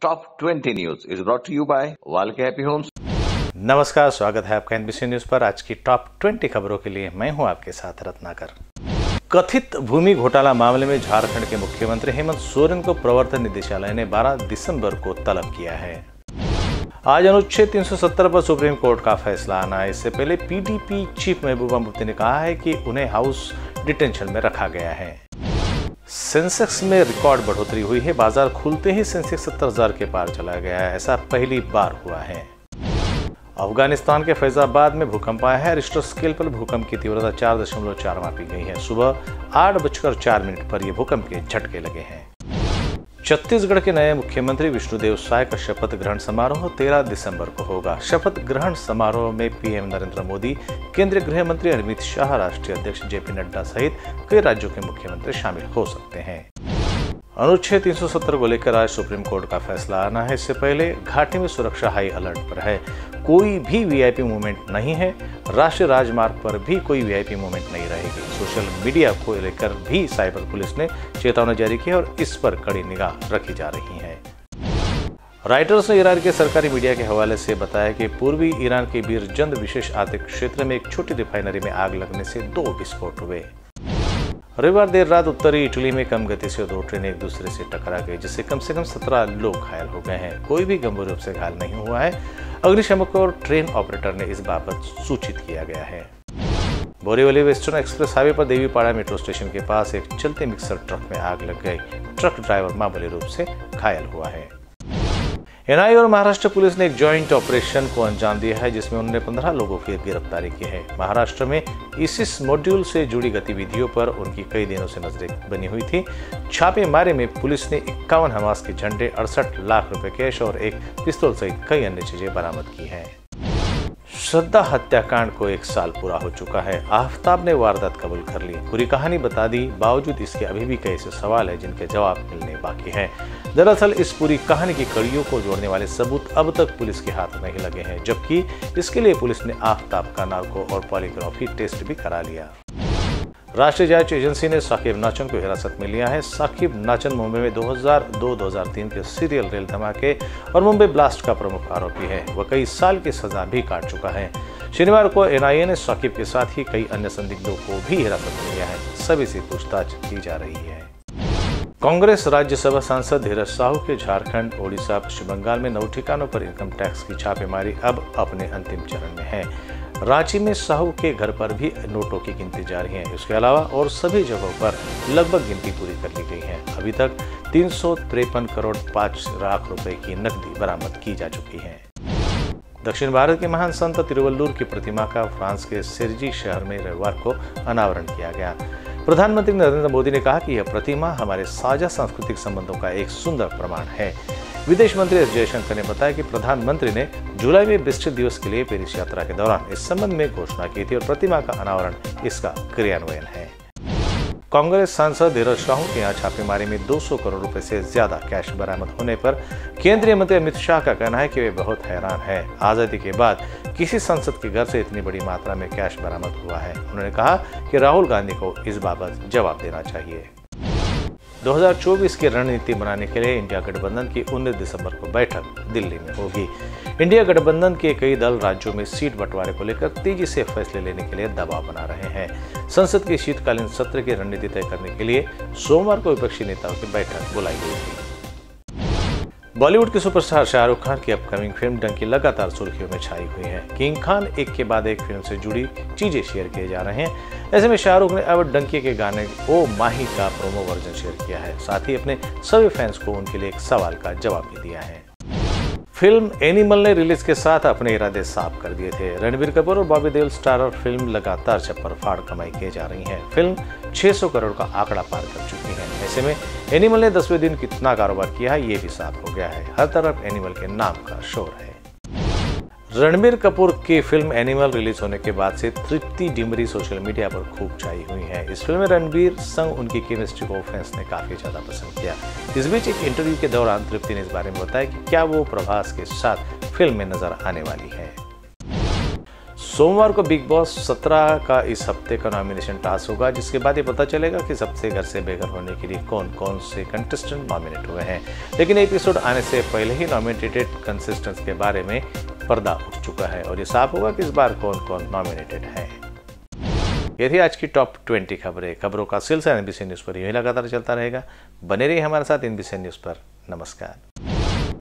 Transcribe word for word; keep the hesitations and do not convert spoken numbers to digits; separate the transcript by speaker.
Speaker 1: Top twenty News is brought to you by Walke Happy Homes.
Speaker 2: नमस्कार, स्वागत है आपका एनबीसी न्यूज पर। आज की टॉप ट्वेंटी खबरों के लिए मैं हूं आपके साथ रत्नाकर। कथित भूमि घोटाला मामले में झारखंड के मुख्यमंत्री हेमंत सोरेन को प्रवर्तन निदेशालय ने बारह दिसंबर को तलब किया है। आज अनुच्छेद तीन सौ सत्तर पर सुप्रीम कोर्ट का फैसला आना है। इससे पहले पीडीपी चीफ महबूबा मुफ्ती ने कहा है कि उन्हें हाउस डिटेंशन में रखा गया है। सेंसेक्स में रिकॉर्ड बढ़ोतरी हुई है। बाजार खुलते ही सेंसेक्स सत्तर हजार के पार चला गया है। ऐसा पहली बार हुआ है। अफगानिस्तान के फैजाबाद में भूकंप आया है। रिश्टर स्केल पर भूकंप की तीव्रता चार दशमलव चार मापी गई है। सुबह आठ बजकर चार मिनट पर यह भूकंप के झटके लगे हैं। छत्तीसगढ़ के नए मुख्यमंत्री विष्णुदेव साय का शपथ ग्रहण समारोह तेरह दिसंबर को होगा। शपथ ग्रहण समारोह में पीएम नरेंद्र मोदी, केंद्रीय गृह मंत्री अमित शाह, राष्ट्रीय अध्यक्ष जेपी नड्डा सहित कई राज्यों के मुख्यमंत्री शामिल हो सकते हैं। अनुच्छेद तीन सौ सत्तर को लेकर आज सुप्रीम कोर्ट का फैसला आना है। इससे पहले घाटी में सुरक्षा हाई अलर्ट पर है। कोई भी वीआईपी मूवमेंट नहीं है। राष्ट्रीय राजमार्ग पर भी कोई वीआईपी मूवमेंट नहीं रहेगी। सोशल मीडिया को लेकर भी साइबर पुलिस ने चेतावनी जारी की है और इस पर कड़ी निगाह रखी जा रही है। राइटर्स ने ईरान के सरकारी मीडिया के हवाले से बताया कि पूर्वी ईरान के बीरजंद विशेष आर्थिक क्षेत्र में एक छोटी रिफाइनरी में आग लगने से दो विस्फोट हुए। रविवार देर रात उत्तरी इटली में कम गति से दो ट्रेनें एक दूसरे से टकरा गई, जिससे कम से कम सत्रह लोग घायल हो गए हैं। कोई भी गंभीर रूप से घायल नहीं हुआ है। अग्निशमक और ट्रेन ऑपरेटर ने इस बाबत सूचित किया गया है। बोरीवली वेस्टर्न एक्सप्रेस हाईवे पर देवीपाड़ा मेट्रो स्टेशन के पास एक चलते मिक्सर ट्रक में आग लग गई। ट्रक ड्राइवर मामूली रूप से घायल हुआ है। एनआईए और महाराष्ट्र पुलिस ने एक जॉइंट ऑपरेशन को अंजाम दिया है, जिसमें उन्होंने पंद्रह लोगों की गिरफ्तारी की है। महाराष्ट्र में इसिस मॉड्यूल से जुड़ी गतिविधियों पर उनकी कई दिनों से नजरें बनी हुई थी। छापेमारी में पुलिस ने इक्यावन हमास के झंडे, अड़सठ लाख रुपए कैश और एक पिस्तौल सहित कई अन्य चीजें बरामद की हैं। श्रद्धा हत्याकांड को एक साल पूरा हो चुका है। आफ्ताब ने वारदात कबूल कर ली, पूरी कहानी बता दी। बावजूद इसके अभी भी कई ऐसे सवाल हैं जिनके जवाब मिलने बाकी हैं। दरअसल इस पूरी कहानी की कड़ियों को जोड़ने वाले सबूत अब तक पुलिस के हाथ नहीं लगे हैं, जबकि इसके लिए पुलिस ने आफ्ताब का नार्को और पॉलीग्राफी टेस्ट भी करा लिया। राष्ट्रीय जांच एजेंसी ने साकिब नाचन को हिरासत में लिया है। साकिब नाचन मुंबई में दो हज़ार दो दो हज़ार तीन के सीरियल रेल धमाके और मुंबई ब्लास्ट का प्रमुख आरोपी है। वह कई साल की सजा भी काट चुका है। शनिवार को एनआईए ने साकिब के साथ ही कई अन्य संदिग्धों को भी हिरासत में लिया है। सभी से पूछताछ की जा रही है। कांग्रेस राज्यसभा सांसद धीरज साहू के झारखंड, ओडिशा, पश्चिम बंगाल में नौ ठिकानों पर इनकम टैक्स की छापेमारी अब अपने अंतिम चरण में है। रांची में साहू के घर पर भी नोटों की गिनती जारी है। इसके अलावा और सभी जगहों पर लगभग गिनती पूरी कर ली गई है। अभी तक तीन सौ तिरपन करोड़ पाँच लाख रुपए की नकदी बरामद की जा चुकी है। दक्षिण भारत के महान संत तिरुवल्लुवर की प्रतिमा का फ्रांस के सेर्जी शहर में रविवार को अनावरण किया गया। प्रधानमंत्री नरेंद्र मोदी ने कहा कि यह प्रतिमा हमारे साझा सांस्कृतिक संबंधों का एक सुंदर प्रमाण है। विदेश मंत्री एस जयशंकर ने बताया कि प्रधानमंत्री ने जुलाई में ब्रिक्स दिवस के लिए पेरिस यात्रा के दौरान इस संबंध में घोषणा की थी और प्रतिमा का अनावरण इसका क्रियान्वयन है। कांग्रेस सांसद धीरज साहू के यहाँ छापेमारी में दो सौ करोड़ रुपए से ज्यादा कैश बरामद होने पर केंद्रीय मंत्री अमित शाह का कहना है कि वे बहुत हैरान है। आजादी के बाद किसी सांसद के घर से इतनी बड़ी मात्रा में कैश बरामद हुआ है। उन्होंने कहा कि राहुल गांधी को इस बाबत जवाब देना चाहिए। दो हज़ार चौबीस की रणनीति बनाने के लिए इंडिया गठबंधन की उन्नीस दिसंबर को बैठक दिल्ली में होगी। इंडिया गठबंधन के कई दल राज्यों में सीट बंटवारे को लेकर तेजी से फैसले लेने के लिए दबाव बना रहे हैं। संसद के शीतकालीन सत्र की रणनीति तय करने के लिए सोमवार को विपक्षी नेताओं की बैठक बुलाई गई थी। बॉलीवुड के सुपरस्टार शाहरुख खान की अपकमिंग फिल्म डंकी लगातार सुर्खियों में छाई हुई है। किंग खान एक के बाद एक फिल्म से जुड़ी चीजें शेयर किए जा रहे हैं। ऐसे में शाहरुख ने अब डंकी के गाने ओ माही का प्रोमो वर्जन शेयर किया है। साथ ही अपने सभी फैंस को उनके लिए एक सवाल का जवाब भी दिया है। फिल्म एनिमल ने रिलीज के साथ अपने इरादे साफ कर दिए थे। रणबीर कपूर और बॉबी देओल स्टारर फिल्म लगातार चप्पर फाड़ कमाई किए जा रही है। फिल्म छह सौ करोड़ का आंकड़ा पार कर चुकी है। ऐसे में एनिमल ने दसवें दिन कितना कारोबार किया है ये भी साफ हो गया है। हर तरफ एनिमल के नाम का शोर है। रणबीर कपूर की फिल्म एनिमल रिलीज होने के बाद से तृप्ति डिमरी सोशल मीडिया पर खूब छाई हुई है। इस फिल्म में रणबीर संग उनकी केमिस्ट्री को फैंस ने काफी ज्यादा पसंद किया। इस बीच एक इंटरव्यू के दौरान तृप्ति ने इस बारे में बताया कि क्या वो प्रभास के साथ फिल्म में नजर आने वाली है। सोमवार को बिग बॉस सत्रह का इस हफ्ते का नॉमिनेशन टास्क होगा, जिसके बाद ये पता चलेगा कि सबसे घर से बेघर होने के लिए कौन कौन से कंटेस्टेंट नॉमिनेट हुए हैं। लेकिन एपिसोड आने से पहले ही नॉमिनेटेड कंटेस्टेंट्स के बारे में पर्दा उठ चुका है और ये साफ होगा कि इस बार कौन कौन नॉमिनेटेड है। ये थी आज की टॉप ट्वेंटी खबरें। खबरों का सिलसिला एनबीसी न्यूज़ पर यही लगातार चलता रहेगा। बने रहिए हमारे साथ एनबीसी न्यूज़ पर। नमस्कार।